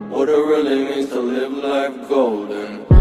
what it really means to live life golden.